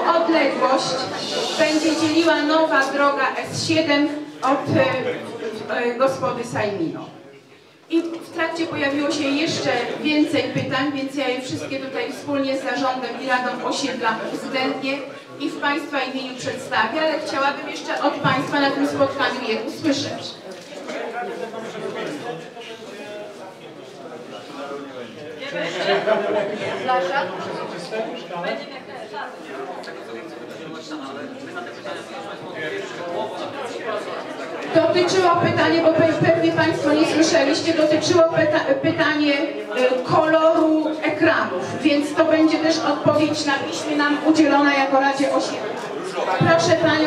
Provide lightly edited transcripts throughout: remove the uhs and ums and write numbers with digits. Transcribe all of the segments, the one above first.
odległość będzie dzieliła nowa droga S7 od gospody Sajmino. I w trakcie pojawiło się jeszcze więcej pytań, więc ja je wszystkie tutaj wspólnie z zarządem i Radą Osiedla uwzględnię i w Państwa imieniu przedstawię, ale chciałabym jeszcze od Państwa na tym spotkaniu je usłyszeć. Dotyczyło pytanie, bo pewnie Państwo nie słyszeliście, dotyczyło pytanie koloru ekranów, więc to będzie też odpowiedź na piśmie nam udzielona jako Radzie Osiedla. Proszę Panią.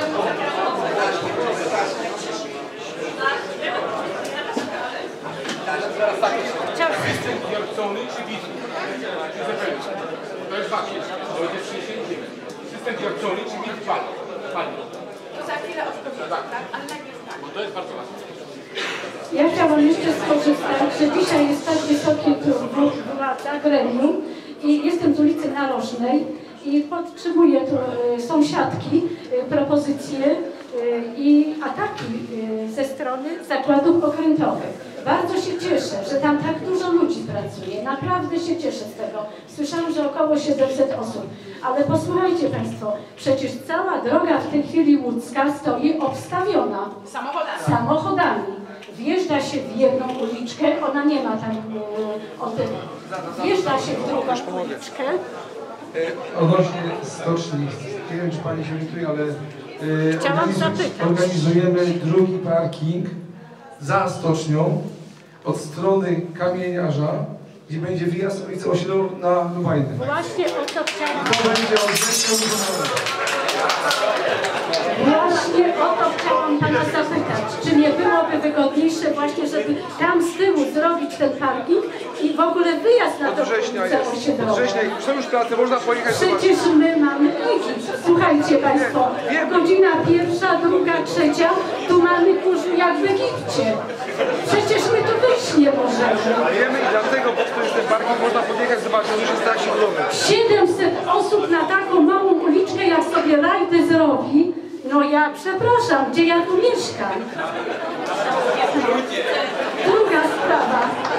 System wiercony czy widz? To jest ważne. To jest 69. System wiercony czy widz pali? To za chwilę odpowiem, tak? Ale najpierw tak. Bo to jest bardzo ważne. Ja chciałam jeszcze skorzystać, że dzisiaj jest tak wysoki władza gremium i jestem z ulicy Narożnej i potrzebuję tu sąsiadki, propozycje i ataki ze strony zakładów okrętowych. Bardzo się cieszę, że tam tak dużo ludzi pracuje. Naprawdę się cieszę z tego. Słyszałam, że około 700 osób. Ale posłuchajcie Państwo, przecież cała droga w tej chwili łódzka stoi obstawiona samochodami. Wjeżdża się w jedną uliczkę, ona nie ma tam o tym. Wjeżdża się w drugą uliczkę. Odnośnie stoczni, nie wiem czy Pani się orientuje, ale organizujemy drugi parking za stocznią od strony Kamieniarza, gdzie będzie wyjazd ulicy Osiedlu na Lubajny. Właśnie o to chciałam. I to będzie od Właśnie o to chciałam Pana zapytać. Czy nie byłoby wygodniejsze właśnie, żeby tam z tyłu zrobić ten parking i w ogóle wyjazd na tą ulicę Osiedlową? Są już prace, można pojechać. Przecież my mamy ekip. Słuchajcie Państwo, godzina 1, 2, 3, tu mamy kurz jak w Egipcie. Przecież my tu wyjść nie możemy. Wiemy i dlatego, bo tu jest ten parking, można podjechać, zobaczyć, że jest tak siedlowy. 700 osób na taką małą uliczkę, jak sobie rajdy zrobi, no ja przepraszam, gdzie ja tu mieszkam? Druga sprawa.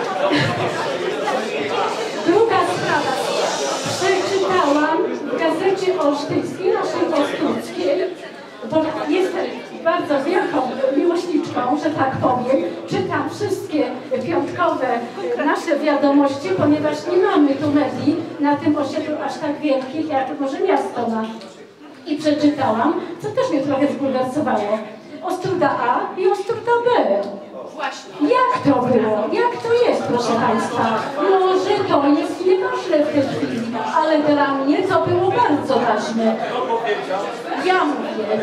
Przeczytałam w gazecie olsztyńskiej, naszej ostuckiej, bo jestem bardzo wielką miłośniczką, że tak powiem, czytam wszystkie piątkowe nasze wiadomości, ponieważ nie mamy tu medii na tym osiedlu aż tak wielkich, jak może miasto ma. I przeczytałam, co też mnie trochę zbulwersowało. Ostruda A i Ostruda B. Właśnie. Jak to było? Jak to jest, proszę Państwa? Może to jest nieważne w tej chwili, ale dla mnie to było bardzo ważne. Ja mówię.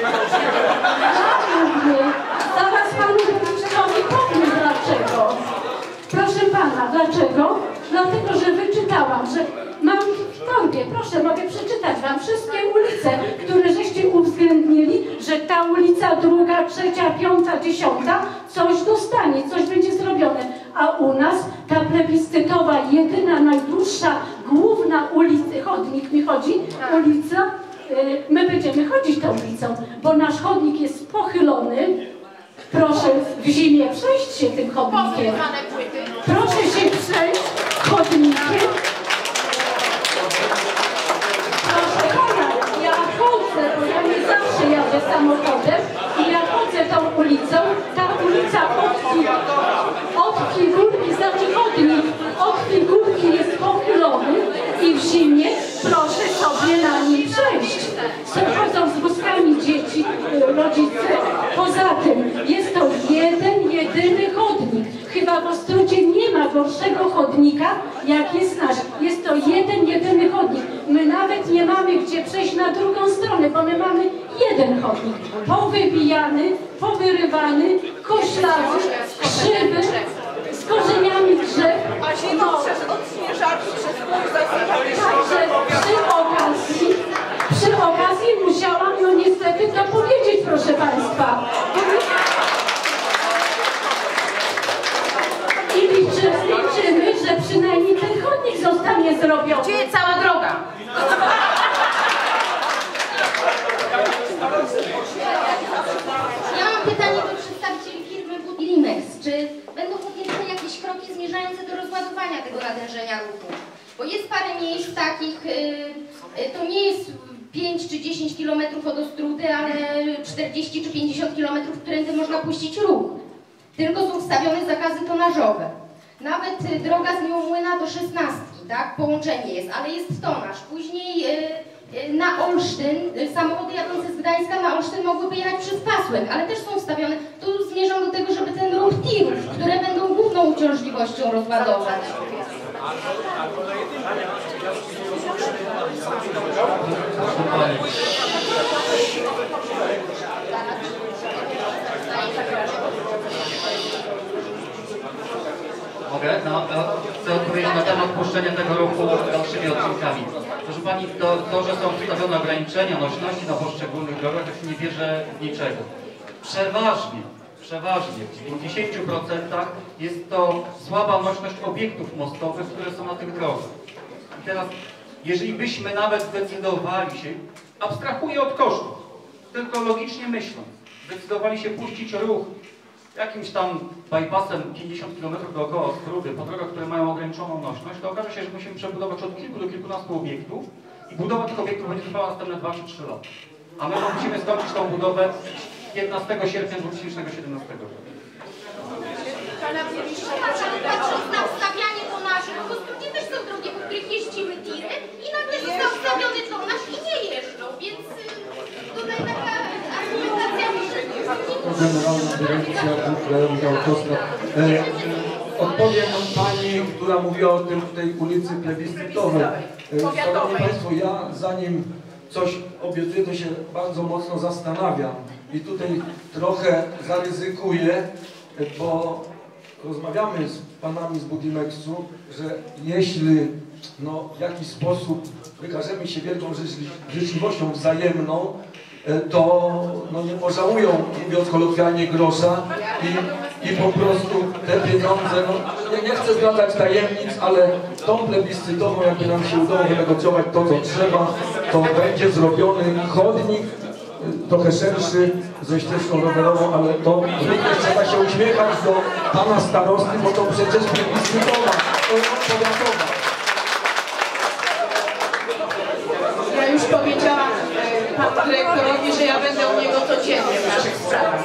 Zaraz Panu Burmistrzowi powiem dlaczego. Proszę Pana, dlaczego? Dlatego, że wyczytałam, że mam w torbie, proszę, mogę przeczytać Wam wszystkie ulice, które żeście uwzględnili, że ta ulica 2., 3., 5., 10. coś dostanie, coś będzie zrobione. A u nas ta plebiscytowa, jedyna, najdłuższa, główna ulica, chodnik mi chodzi, ulica, my będziemy chodzić tą ulicą, bo nasz chodnik jest pochylony. Proszę w zimie przejść się tym chodnikiem. Proszę się przejść chodnikiem. Proszę Pana, ja chodzę, bo ja nie zawsze jadę samochodem i ja chodzę tą ulicą. Ta ulica od figurki, znaczy chodnik od figurki jest pochylony i w zimie proszę sobie na nim przejść. Chodzą z wózkami dzieci, rodzice. Poza tym jest to jedyny chodnik. Chyba w Ostródzie nie ma gorszego chodnika, jak jest nasz. Jest to jedyny chodnik. My nawet nie mamy gdzie przejść na drugą stronę, bo my mamy jeden chodnik. Powybijany, powyrywany, koślawy, krzywy, z korzeniami drzew. No, odśnieżarki przez Także przy okazji musiałam no niestety to powiedzieć, proszę Państwa. I liczymy, że przynajmniej ten chodnik zostanie zrobiony. Gdzie jest cała droga? ograniczania tego natężenia ruchu. Bo jest parę miejsc takich, to nie jest 5 czy 10 km od Ostródy, ale 40 czy 50 km, którędy można puścić ruch. Tylko są wstawione zakazy tonażowe. Nawet droga z Miłomłyna do 16, tak? Połączenie jest, ale jest tonaż. Później na Olsztyn, samochody jadące z Gdańska na Olsztyn mogłyby jechać przez Pasłek, ale też są wstawione. Tu zmierzam do tego, żeby ten ruch tirów, które będą główną uciążliwością, rozładować. Mogę? Chcę odpowiedzieć na temat puszczenia tego ruchu dalszymi odcinkami. Proszę Pani, to, że są wstawione ograniczenia nośności na poszczególnych drogach, to nie bierze niczego. Przeważnie w 50% jest to słaba nośność obiektów mostowych, które są na tych drogach. I teraz, jeżeli byśmy nawet zdecydowali się, abstrahuję od kosztów, tylko logicznie myśląc, zdecydowali się puścić ruch jakimś tam bypassem 50 km dookoła Ostródy, po drogach, które mają ograniczoną nośność, to okaże się, że musimy przebudować od kilku do kilkunastu obiektów i budowa tych obiektów będzie trwała następne 2 czy 3 lata. A my musimy skończyć tą budowę 15 sierpnia 2017 roku. Patrząc na wstawianie tonaży, no bo Ostródzie też są drogi, po których jeździmy tiry i nagle został wstawiony tonaż i nie jeżdżą, więc tutaj taka argumentacja Generalna Dyrekcja Dróg Krajowych Autostrad. Odpowiem Pani, która mówiła o tej ulicy plebiscytowej. Szanowni Państwo, ja zanim coś obiecuję, to się bardzo mocno zastanawiam i tutaj trochę zaryzykuję, bo rozmawiamy z panami z Budimexu, że jeśli w jakiś sposób wykażemy się wielką życzliwością wzajemną, to nie pożałują, mówiąc kolokwialnie, grosza i po prostu te pieniądze, nie chcę zdradzać tajemnic, ale tą plebiscytową, jakby nam się udało wynegocjować to, co trzeba, to będzie zrobiony chodnik trochę szerszy ze ścieżką rowerową, ale to również trzeba się uśmiechać do pana starosty, bo to przecież plebiscytowa, to powiatowa. Ja już powiedziałam panu dyrektorowi, że ja będę u niego codziennie w naszych sprawach.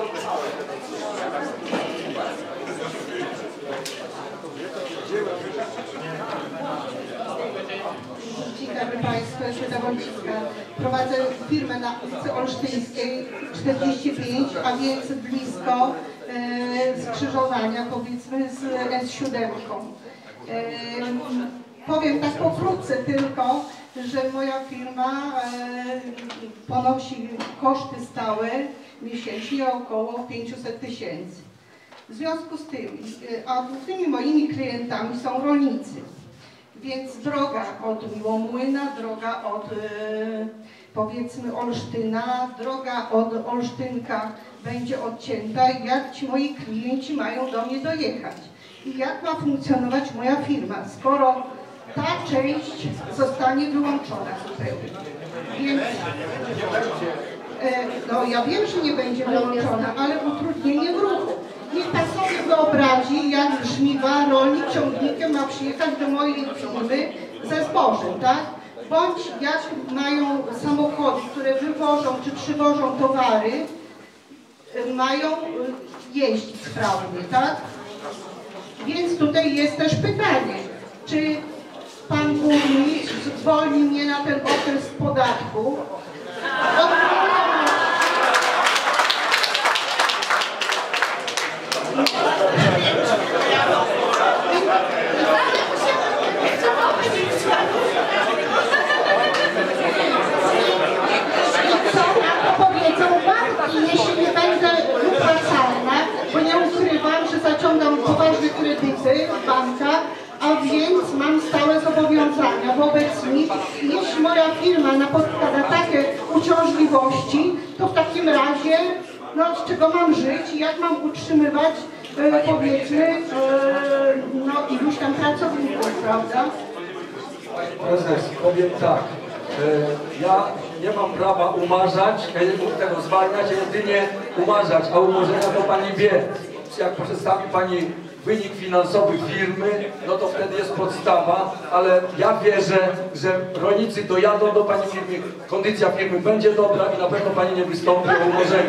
Dzień dobry Państwu, Elżbieta Wącicka. Prowadzę firmę na ulicy Olsztyńskiej 45, a więc blisko skrzyżowania, powiedzmy, z S7. Powiem tak pokrótce tylko, że moja firma ponosi koszty stałe miesięcznie około 500 000. W związku z tym, a głównymi moimi klientami są rolnicy. Więc droga od Miłomłyna, droga od powiedzmy Olsztyna, droga od Olsztynka będzie odcięta, jak ci moi klienci mają do mnie dojechać. I jak ma funkcjonować moja firma, skoro ta część zostanie wyłączona zupełnie. Więc ja wiem, że nie będzie wyłączona, ale utrudnienie w ruchu. Niech Pan sobie wyobrazi, jak żniwa rolnik ciągnikiem ma przyjechać do mojej firmy ze zbożem, tak? Bądź jak mają samochody, które wywożą czy przywożą towary, mają jeździć sprawnie, tak? Więc tutaj jest też pytanie, czy Pan burmistrz zwolni mnie na ten okres z podatku? Powiedzą banki, jeśli nie będę wypłacalna, bo nie ukrywam, że zaciągam poważne kredyty w bankach, a więc mam stałe zobowiązania wobec nich. Jeśli moja firma napotka na takie uciążliwości, to w takim razie, z czego mam żyć i jak mam utrzymywać, powiedzmy, iluś tam pracowników, prawda? Prezes, powiem tak, ja nie mam prawa umarzać, ja nie mógł tego zwalniać, jedynie umarzać, a umorzenia to Pani wie. Jak przedstawi Pani wynik finansowy firmy, no to wtedy jest podstawa, ale ja wierzę, że rolnicy dojadą do Pani firmy, kondycja firmy będzie dobra i na pewno Pani nie wystąpi o umorzenie.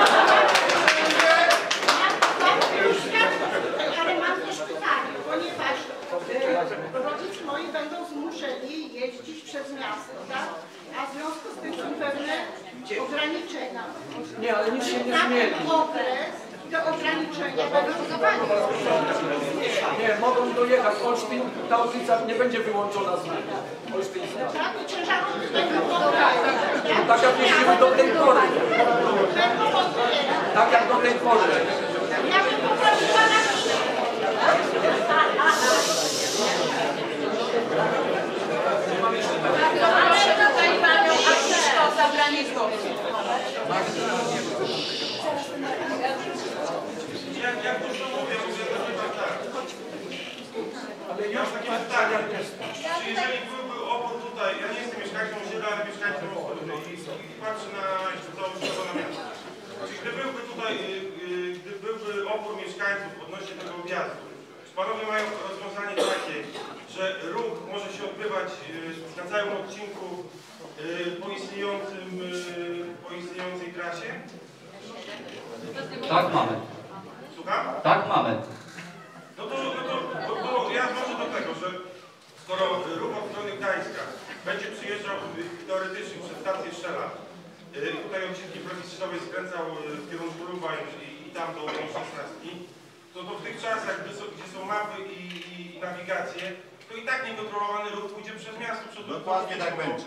Ale mam też pytanie, ponieważ rodzice moi będą zmuszeni jeździć przez miasto, tak? A w związku z tym są pewne ograniczenia. Nie, ale nic się nie Na zmieni. ten okres te ograniczenia będą stosowane. Nie, mogą dojechać. Olsztyn, ta ulica nie będzie wyłączona z ruchu. Olsztyńska. Tak? I ciężarówki będą podbierać. Tak jak jeździmy do tej pory. Będą podbierać. Tak jak do tej pory. Ja bym poprosiła na chwilę. Proszę tutaj panią Agnieszkę o zabranie głosu. Jak dużo mówię, ale ja mam takie pytanie. Czy jeżeli byłby opór tutaj, ja nie jestem mieszkańcą osiedla, ale mieszkańcem Ostrowy i patrzę na całą szkołę na miasto. Czy gdy byłby tutaj, gdy byłby opór mieszkańców odnośnie tego objazdu, czy panowie mają rozwiązanie takie, że ruch może się odbywać na całym odcinku po istniejącej trasie? Tak mamy. Słucham? Tak mamy. No to ja dążę do tego, że skoro ruch od strony Gdańska będzie przyjeżdżał teoretycznie przez stację Szela i tutaj odcinki Profesjonowej skręcał w kierunku Lubań i tam do 16, to w tych czasach, gdzie są mapy i nawigacje, to i tak niekontrolowany ruch pójdzie przez miasto. Dokładnie tak będzie.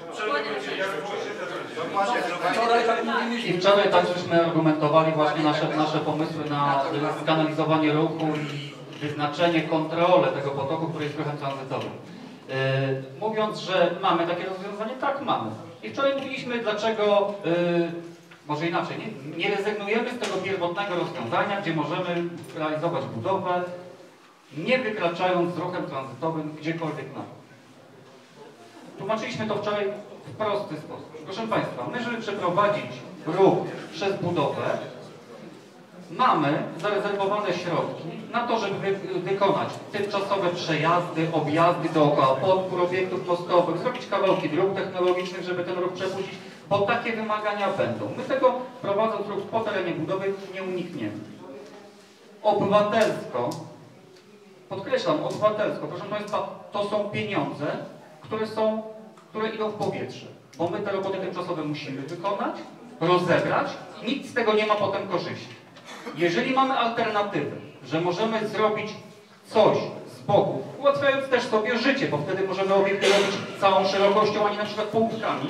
I wczoraj tak żeśmy argumentowali właśnie nasze pomysły na skanalizowanie ruchu i wyznaczenie, kontrolę tego potoku, który jest ruchem tranzytowym. Mówiąc, że mamy takie rozwiązanie, tak mamy. I wczoraj mówiliśmy, dlaczego, może inaczej, nie rezygnujemy z tego pierwotnego rozwiązania, gdzie możemy realizować budowę, nie wykraczając z ruchem tranzytowym gdziekolwiek na to. Tłumaczyliśmy to wczoraj w prosty sposób. Proszę Państwa, my, żeby przeprowadzić ruch przez budowę, mamy zarezerwowane środki na to, żeby wykonać tymczasowe przejazdy, objazdy dookoła podpór obiektów mostowych, zrobić kawałki dróg technologicznych, żeby ten ruch przepuścić, bo takie wymagania będą. My tego, prowadząc ruch po terenie budowy, nie unikniemy. Obywatelsko, podkreślam, obywatelsko, proszę Państwa, to są pieniądze, które idą w powietrze, bo my te roboty tymczasowe musimy wykonać, rozebrać i nikt z tego nie ma potem korzyści. Jeżeli mamy alternatywę, że możemy zrobić coś z boku, ułatwiając też sobie życie, bo wtedy możemy obiekty robić całą szerokością, a nie na przykład połówkami,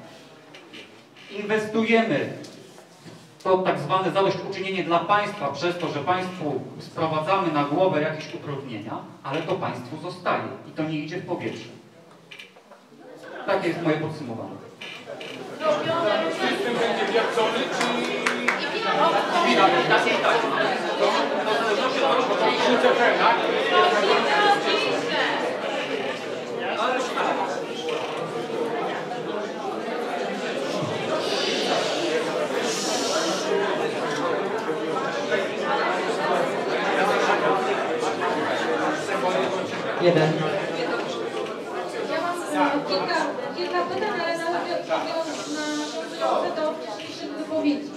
inwestujemy w to tak zwane zadośćuczynienie dla państwa przez to, że państwu sprowadzamy na głowę jakieś utrudnienia, ale to państwu zostaje i to nie idzie w powietrze. Takie jest moje podsumowanie. System będzie wiercony, czy... Tak. To w zależności od tego, bo UCP, tak? Jeden. Ja mam kilka pytań, ale nawiązujące do wcześniejszych wypowiedzi.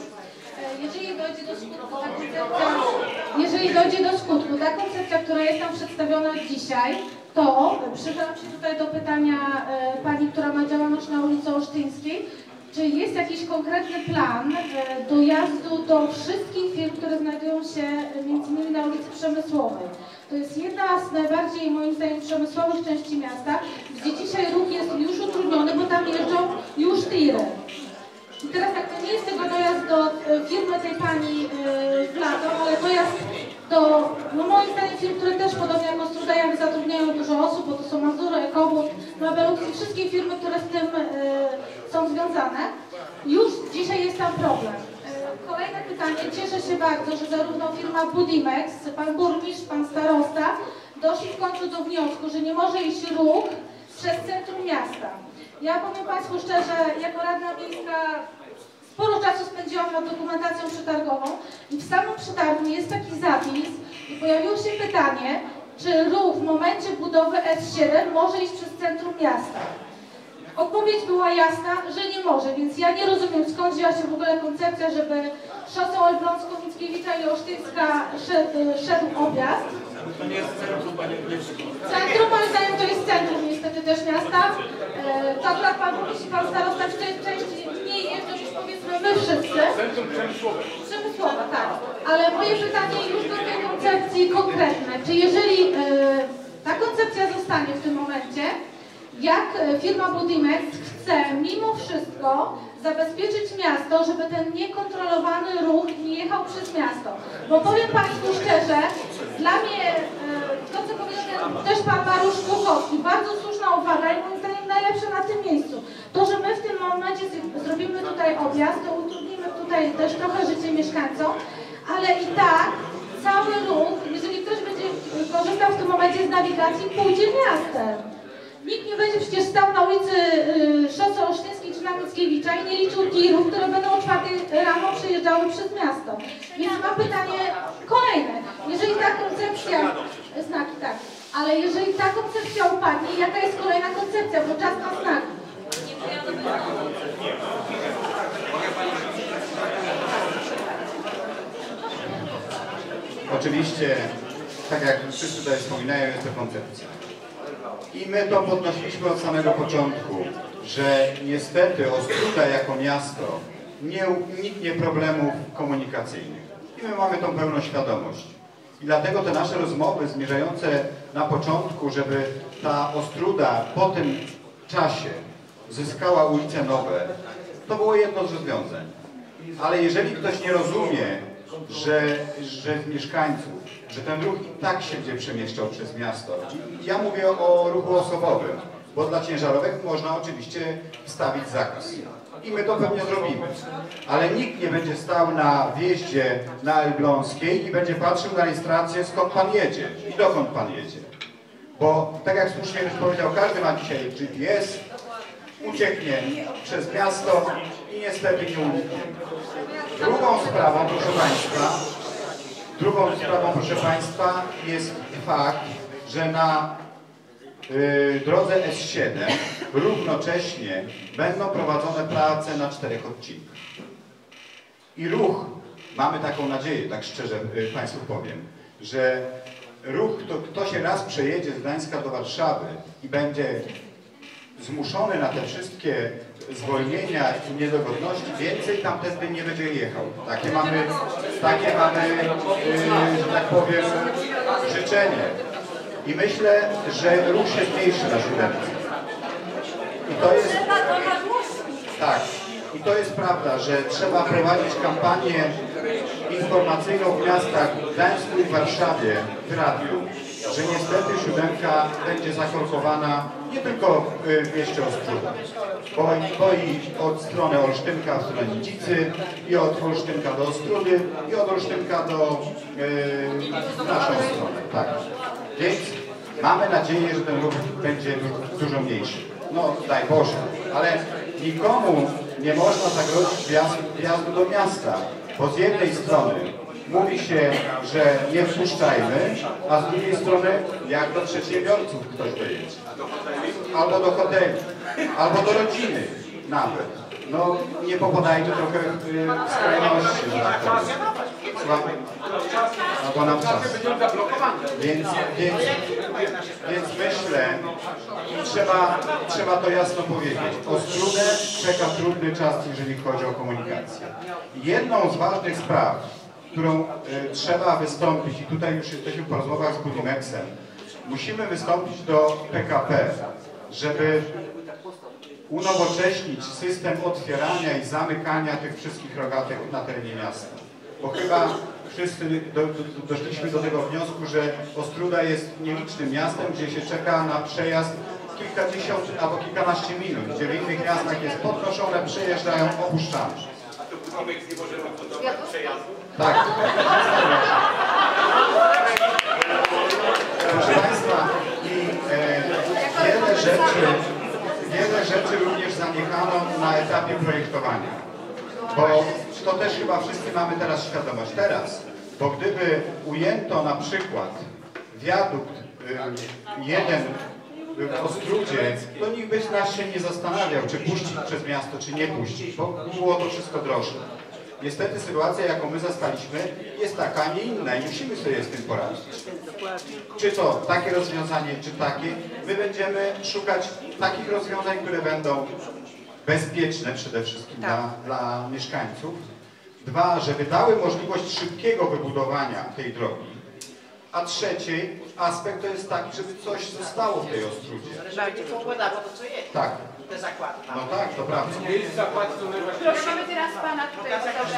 Jeżeli dojdzie do skutku ta koncepcja, która jest nam przedstawiona dzisiaj, to przyznam się tutaj do pytania pani, która ma działalność na ulicy Olsztyńskiej. Czy jest jakiś konkretny plan dojazdu do wszystkich firm, które znajdują się między innymi na ulicy Przemysłowej? To jest jedna z najbardziej, moim zdaniem, przemysłowych części miasta, gdzie dzisiaj ruch jest już utrudniony, bo tam jeżdżą już tiry. I teraz tak, to nie jest tylko dojazd do firmy tej pani w lato, ale dojazd do, no moim zdaniem, firm, które też podobnie jak Ostrudajami zatrudniają dużo osób, bo to są Mazury, Ekobut, Mabelux i wszystkie firmy, które z tym są związane. Już dzisiaj jest tam problem. Kolejne pytanie. Cieszę się bardzo, że zarówno firma Budimex, pan burmistrz, pan starosta doszli w końcu do wniosku, że nie może iść ruch przez centrum miasta. Ja powiem Państwu szczerze, jako radna miejska sporo czasu spędziłam nad dokumentacją przetargową i w samym przetargu jest taki zapis, I pojawiło się pytanie, czy ruch w momencie budowy S7 może iść przez centrum miasta. Odpowiedź była jasna, że nie może, więc ja nie rozumiem, skąd wzięła się w ogóle koncepcja, żeby szosą Elbląską, Mickiewicza i Olsztyńska szedł objazd. To nie jest centrum, panie Krzysztof. Centrum, moim zdaniem, to jest centrum niestety też miasta. To akurat pan burmistrz i pan starosta w tej części mniej jeżdżą niż powiedzmy my wszyscy. Centrum przemysłowe. Przemysłowe, tak. Ale moje pytanie już do tej koncepcji konkretne. Czy jeżeli ta koncepcja zostanie w tym momencie, jak firma Budimex chce mimo wszystko zabezpieczyć miasto, żeby ten niekontrolowany ruch nie jechał przez miasto? Bo powiem Państwu szczerze, dla mnie to, co powiedział też Pan Mariusz Kłokowski, bardzo słuszna uwaga i moim zdaniem najlepsze na tym miejscu. To, że my w tym momencie zrobimy tutaj objazd, to utrudnimy tutaj też trochę życie mieszkańcom, ale i tak cały ruch, jeżeli ktoś będzie korzystał w tym momencie z nawigacji, pójdzie miastem. Nikt nie będzie przecież stał na ulicy Szosy Olsztyńskiej czy na Mickiewicza i nie liczył tirów, które będą o 4 rano przejeżdżały przez miasto. Więc mam pytanie kolejne. Jeżeli ta koncepcja, znaki tak, ale jeżeli ta koncepcja upadnie, jaka jest kolejna koncepcja, bo czas na znaki? Oczywiście, tak jak wszyscy tutaj wspominają, jest to koncepcja. I my to podnosiliśmy od samego początku, że niestety Ostróda jako miasto nie uniknie problemów komunikacyjnych. I my mamy tą pełną świadomość. I dlatego te nasze rozmowy zmierzające na początku, żeby ta Ostróda po tym czasie zyskała ulice nowe, to było jedno z rozwiązań. Ale jeżeli ktoś nie rozumie, że mieszkańców, że ten ruch i tak się będzie przemieszczał przez miasto. Ja mówię o ruchu osobowym, bo dla ciężarówek można oczywiście wstawić zakaz. I my to pewnie zrobimy. Ale nikt nie będzie stał na wjeździe na Elbląskiej i będzie patrzył na rejestrację, skąd pan jedzie i dokąd pan jedzie. Bo tak jak słusznie już powiedział, każdy ma dzisiaj GPS, ucieknie przez miasto i niestety nie uniknie. Drugą sprawą, proszę Państwa, jest fakt, że na drodze S7 równocześnie będą prowadzone prace na 4 odcinkach. I ruch, mamy taką nadzieję, tak szczerze Państwu powiem, że ruch, kto się raz przejedzie z Gdańska do Warszawy i będzie zmuszony na te wszystkie zwolnienia i niedogodności, więcej tamtędy nie będzie jechał. Takie mamy, że tak powiem, życzenie. I myślę, że ruch się zmniejszy na 7. I to jest... Tak. I to jest prawda, że trzeba prowadzić kampanię informacyjną w miastach Gdańsku i Warszawie w radiu, że niestety 7 będzie zakorkowana nie tylko w mieście Ostróda, bo i od strony Olsztynka w stronę Nidzicy, i od Olsztynka do Ostrudy, i od Olsztynka do naszą stronę. Tak. Więc mamy nadzieję, że ten ruch będzie dużo mniejszy. No daj Boże, ale nikomu nie można zagrozić wjazdu do miasta, bo z jednej strony mówi się, że nie wpuszczajmy, a z drugiej strony jak do przedsiębiorców ktoś dojedzie. Albo do hoteli, albo do rodziny nawet. No nie popadajmy trochę w skrajności. Albo nam czas. Więc myślę, trzeba to jasno powiedzieć. Ostródę czeka trudny czas, jeżeli chodzi o komunikację. Jedną z ważnych spraw, którą trzeba wystąpić, i tutaj już jesteśmy po rozmowach z Budimexem, musimy wystąpić do PKP, żeby unowocześnić system otwierania i zamykania tych wszystkich rogatek na terenie miasta. Bo chyba wszyscy doszliśmy do tego wniosku, że Ostróda jest nielicznym miastem, gdzie się czeka na przejazd kilkadziesiąt albo kilkanaście minut, gdzie w innych miastach jest podnoszone, przejeżdżają, opuszczane. A to Budimeks nie może wybudować przejazdu? Tak. Proszę Państwa, i wiele rzeczy również zaniechano na etapie projektowania. Bo to też chyba wszyscy mamy teraz świadomość. Teraz Bo gdyby ujęto na przykład wiadukt jeden w Ostródzie, to nikt by nas się nie zastanawiał, czy puścić przez miasto, czy nie puścić, bo było to wszystko droższe. Niestety sytuacja, jaką my zastaliśmy, jest taka, a nie inna i musimy sobie z tym poradzić. Czy to takie rozwiązanie, czy takie, my będziemy szukać takich rozwiązań, które będą bezpieczne przede wszystkim dla mieszkańców. Dwa, żeby dały możliwość szybkiego wybudowania tej drogi. A trzeci aspekt to jest taki, żeby coś zostało w tej Ostródzie. Tak. Te zakłady. No tak, to prawda. Prosimy teraz pana tutaj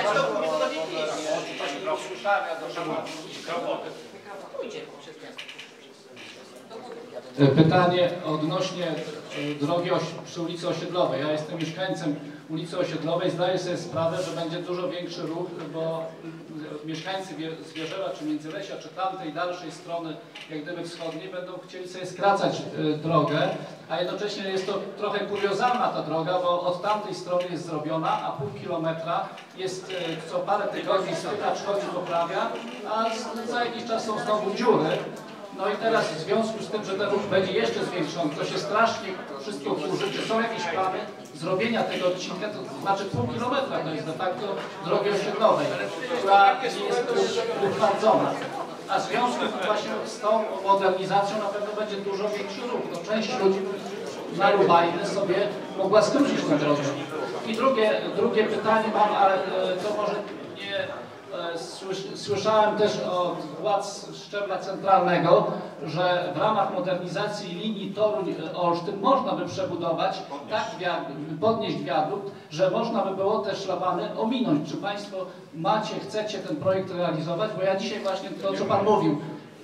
Pytanie odnośnie drogi przy ulicy Osiedlowej. Ja jestem mieszkańcem ulicy Osiedlowej. Zdaję sobie sprawę, że będzie dużo większy ruch, bo mieszkańcy Zwierzewa, czy Międzylesia, czy tamtej dalszej strony, jak gdyby wschodniej, będą chcieli sobie skracać drogę, a jednocześnie jest to trochę kuriozalna ta droga, bo od tamtej strony jest zrobiona, a pół kilometra jest co parę tygodni spytacz chodzi, poprawia, a za jakiś czas są znowu dziury. No i teraz w związku z tym, że ten ruch będzie jeszcze zwiększony, to się strasznie wszystko kurzy. Czy są jakieś plany zrobienia tego odcinka, to znaczy pół kilometra to jest de facto drogi osiedlowej, która nie jest utwardzona. A w związku właśnie z tą modernizacją na pewno będzie dużo większy ruch. To część ludzi na Lubajny sobie mogła skrócić tę drogę. I drugie pytanie mam, ale to może nie... Słyszałem też od władz szczebla centralnego, że w ramach modernizacji linii Toruń-Olsztyn można by przebudować, podnieść wiadukt, że można by było te szlabany ominąć. Czy Państwo chcecie ten projekt realizować? Bo ja dzisiaj właśnie to, co Pan mówił,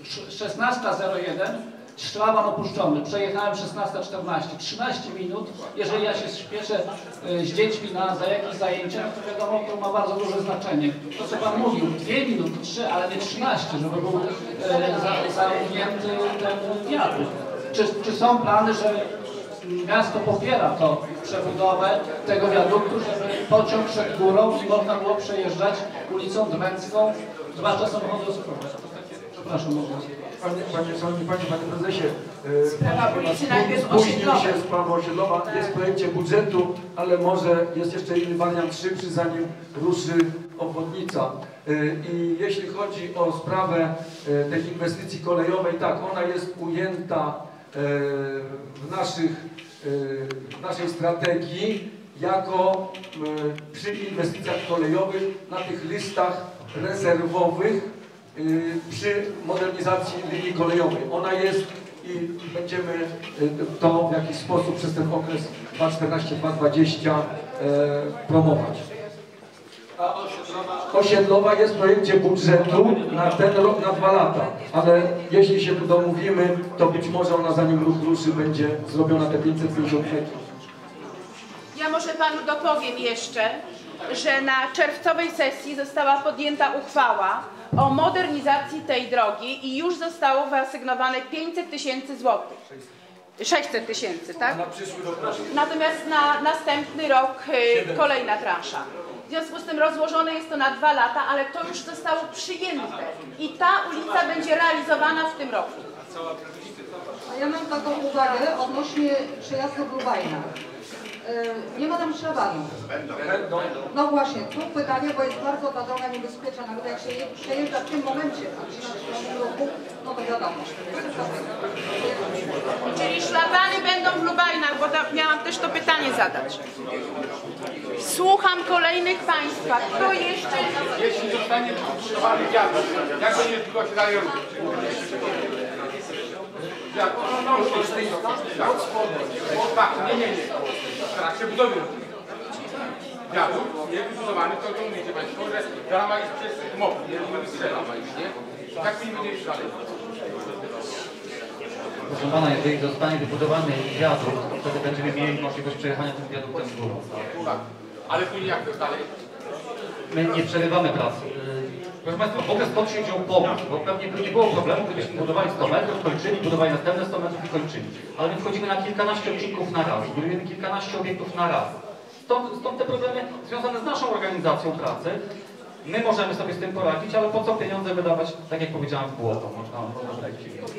16:01, szlaban opuszczony, przejechałem 16:14, 13 minut, jeżeli ja się śpieszę z dziećmi za jakieś zajęcia, no to wiadomo, to ma bardzo duże znaczenie. To co Pan mówił, 2 minuty, 3, ale nie 13, żeby był zamknięty ten wiadukt. Czy są plany, że miasto popiera to przebudowę tego wiaduktu, żeby pociąg szedł górą i można było przejeżdżać ulicą Dmęcką, zwłaszcza samochody osobowe? Przepraszam bardzo. Panie prezesie, sprawa ulicy najpierw spóźnił Osiedlowej. się sprawa osiedlowa, jest w projekcie budżetu, ale może jest jeszcze inny wariant szybszy, zanim ruszy obwodnica. I jeśli chodzi o sprawę tej inwestycji kolejowej, tak, ona jest ujęta w naszej strategii jako przy inwestycjach kolejowych na tych listach rezerwowych przy modernizacji linii kolejowej. Ona jest i będziemy to w jakiś sposób przez ten okres 2014-2020 promować. A Osiedlowa jest w projekcie budżetu na ten rok, na 2 lata, ale jeśli się tu domówimy, to być może ona zanim ruch ruszy będzie zrobiona te 550 metrów. Ja może panu dopowiem jeszcze, że na czerwcowej sesji została podjęta uchwała o modernizacji tej drogi i już zostało wyasygnowane 500 000 złotych. 600 000, tak? Natomiast na następny rok kolejna transza. W związku z tym rozłożone jest to na 2 lata, ale to już zostało przyjęte i ta ulica będzie realizowana w tym roku. A ja mam taką uwagę odnośnie przejazdu w Lubajna. Nie ma tam szlabanu. No właśnie, tu pytanie, bo jest bardzo ta droga niebezpieczna, nawet jak się przejeżdża w tym momencie, a przy roku, no to wiadomo. Czyli szlabany będą w Lubajnach, bo miałam też to pytanie zadać. Słucham kolejnych Państwa. Kto jeszcze? Jeśli zostanie utrzymany wiadukt, jak będzie tylko się dalej robić? Tak, nie. W trakcie budowy. Wiadukt jest wybudowany, to mówicie Państwo, że rama jest przez MOP, nie wystrzela, nie? Tak mi będzie już dalej. Proszę Pana, jeżeli zostanie wybudowany wiadukt, to wtedy będziemy mieli możliwość przejechania tym wiaduktem z górą. Tak, ale później jak to dalej? My nie przerywamy pracy. Proszę Państwa, w ogóle stąd się wziął pomysł, bo pewnie by nie było problemu, gdybyśmy budowali 100 metrów, kończyli, budowali następne 100 metrów i kończyli. Ale my wchodzimy na kilkanaście odcinków na raz, budujemy kilkanaście obiektów na raz. Stąd te problemy związane z naszą organizacją pracy. My możemy sobie z tym poradzić, ale po co pieniądze wydawać, tak jak powiedziałem, w błoto? Można tak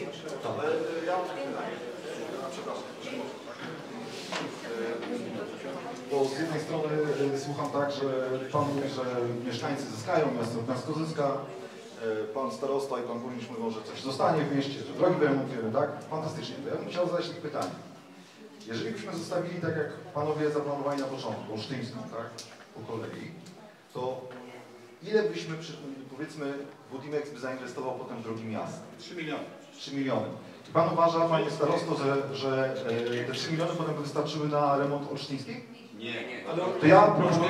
Bo z jednej strony słucham tak, że Pan mówi, że mieszkańcy zyskają, miasto zyska, Pan starosta i Pan burmistrz mówią, że coś zostanie w mieście, że drogi wyremontujemy, tak? Fantastycznie. To ja bym chciał zadać takie pytanie. Jeżeli byśmy zostawili tak, jak Panowie zaplanowali na początku, olsztyńską, tak? Po kolei, to ile byśmy, powiedzmy, Budimex by zainwestował potem w drogi miasta? 3 miliony. 3 miliony. I Pan uważa, Panie starosto, że te 3 miliony potem by wystarczyły na remont olsztyńskiej? Nie. To ja proponuję...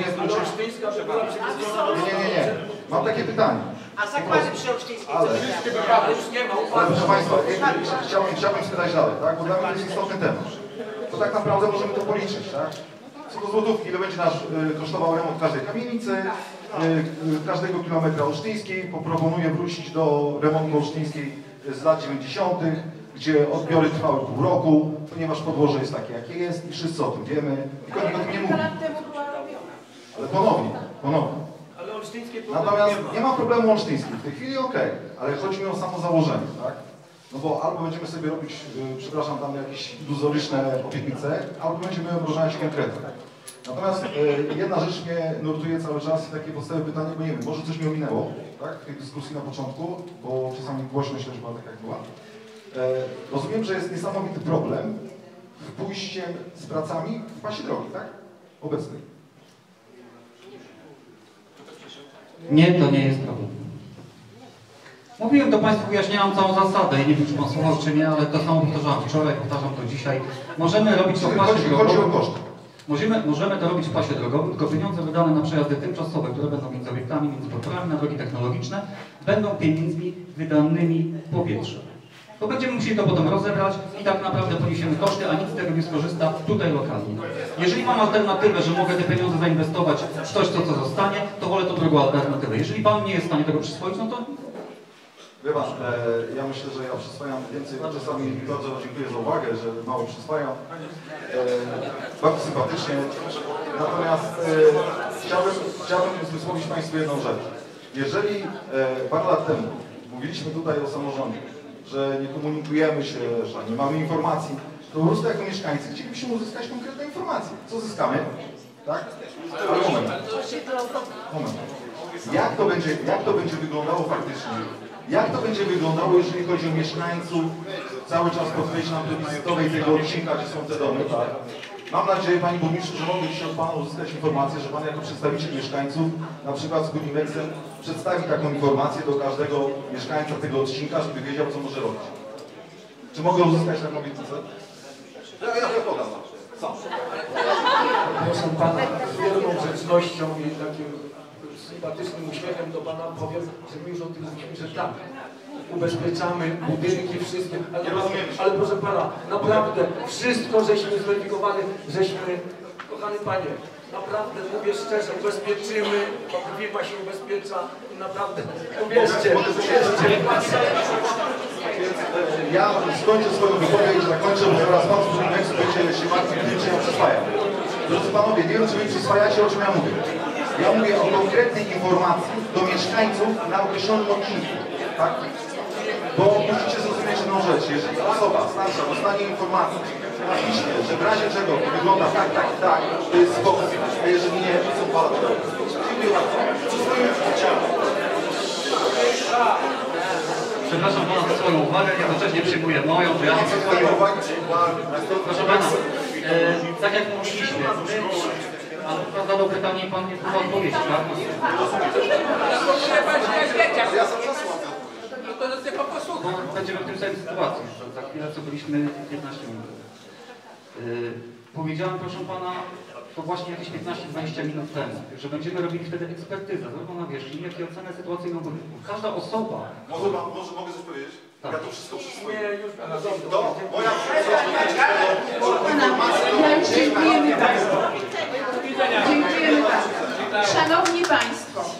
Nie. Mam takie pytanie. A zakłady przy Olsztyńskiej? Ale proszę Państwa, chciałbym spytać dalej, tak? Bo dla mnie to jest istotny temat. To tak naprawdę możemy to policzyć, tak? Co do złotówki, ile będzie nas kosztował remont każdej kamienicy, każdego kilometra olsztyńskiej. Proponuję wrócić do remontu olsztyńskiej z lat 90., gdzie odbiory trwały pół roku, ponieważ podłoże jest takie, jakie jest i wszyscy o tym wiemy. Nikt o tym nie mówi. Ale ponownie. Natomiast nie ma problemu olsztyńskich. W tej chwili okej, ale chodzi mi o samo założenie, tak? No bo albo będziemy sobie robić, przepraszam, tam jakieś iluzoryczne obietnice, albo będziemy obrażać konkretnie. Natomiast jedna rzecz mnie nurtuje cały czas i takie podstawowe pytanie, bo nie wiem, może coś mi ominęło, tak? W tej dyskusji na początku, bo czasami głośność też była taka, jak była. Rozumiem, że jest niesamowity problem z pójściem z pracami w pasie drogi, tak? Obecnej. Nie, to nie jest problem. Mówiłem to Państwu, wyjaśniałam całą zasadę i nie wiem, czy Pan słuchał, czy nie, ale to samo powtarzałem wczoraj, powtarzam to dzisiaj. Możemy robić to w pasie drogowym. Chodzi o koszt. Możemy to robić w pasie drogowym, tylko pieniądze wydane na przejazdy tymczasowe, które będą między obiektami, między podporami na drogi technologiczne, będą pieniędzmi wydanymi w powietrze. To będziemy musieli to potem rozebrać i tak naprawdę poniesiemy koszty, a nikt z tego nie skorzysta tutaj lokalnie. Jeżeli mam alternatywę, że mogę te pieniądze zainwestować w coś, co zostanie, to wolę tą drugą alternatywę. Jeżeli Pan nie jest w stanie tego przyswoić, no to... Wie Pan, ja myślę, że ja przyswajam więcej, czasami bardzo dziękuję za uwagę, że mało przyswajam. Bardzo sympatycznie. Natomiast chciałbym wysłowić Państwu jedną rzecz. Jeżeli parę lat temu mówiliśmy tutaj o samorządzie, że nie komunikujemy się, że nie mamy informacji, to po prostu jako mieszkańcy chcielibyśmy uzyskać konkretne informacje. Co zyskamy? Tak? Ale moment. Jak to będzie wyglądało faktycznie? Jak to będzie wyglądało, jeżeli chodzi o mieszkańców? Cały czas podkreślam plebiscytowej tego odcinka, gdzie są te domy, tak? Mam nadzieję, Panie Burmistrzu, że mogę dzisiaj od Pana uzyskać informację, że Pan jako przedstawiciel mieszkańców, na przykład z Budimexem, przedstawi taką informację do każdego mieszkańca tego odcinka, żeby wiedział, co może robić. Czy mogę uzyskać taką obietnicę? Ja podam. Co? Proszę Pana, z wielką grzecznością i takim sympatycznym uśmiechem do Pana powiem, że my już o tym mówimy, że tak. Ubezpieczamy budynki, wszystkie, ale proszę Pana, naprawdę wszystko żeśmy zweryfikowali, kochany Panie, naprawdę mówię szczerze, ubezpieczymy, bo firma się ubezpiecza, naprawdę, uwierzcie. Ja skończę swoją wypowiedź, zakończę, bo zaraz Pan z Budimexu będzie się martwił tym, czy ja przyswajam. Drodzy Panowie, nie wiem, czy Wy przyswajacie, o czym ja mówię. Ja mówię o konkretnej informacji do mieszkańców na określonym odcinku, tak? Bo musicie zrozumieć jedną rzecz, jeżeli osoba starsza dostanie informację na piśmie, że w razie czego to wygląda tak, to jest spoko, a jeżeli nie, to są dwa. Dziękuję bardzo. Przepraszam Pana za swoją uwagę, jednocześnie przyjmuję moją, to ja mam swoją uwagę. Proszę Pana, tak jak mówiliśmy, ale Pan zadał pytanie i Pan nie zna odpowiedzi, tak? Będziemy w tym samej sytuacji, za chwilę co byliśmy 15 minut. Powiedziałem, proszę Pana, to właśnie jakieś 15-20 minut temu, że będziemy robili wtedy ekspertyzę, zarówno na wierzchni, jak i ocenę sytuacyjną budynków. Każda osoba... Mogę coś powiedzieć? Tak. Ja to wszystko przyswoję. Nie, już moja Dziękujemy bardzo. Dziękujemy bardzo. Szanowni Państwo,